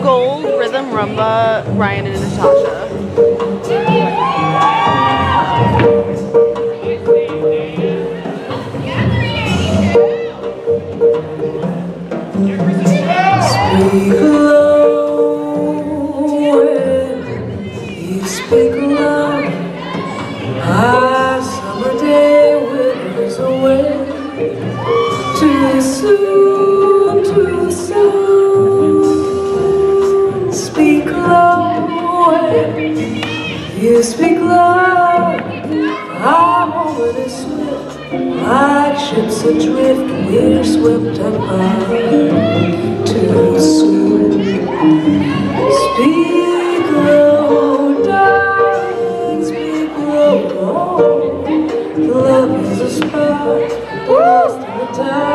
Gold Rhythm Rumba, Ryan and Natasha. Speak low when you speak loud. Our summer day withers away. Too soon, too soon. Speak low when you speak loud. Our moment is swift, like ships adrift. We're swept apart. Too soon. Speak low, darling, speak low. Love is a spark, lost in the dark.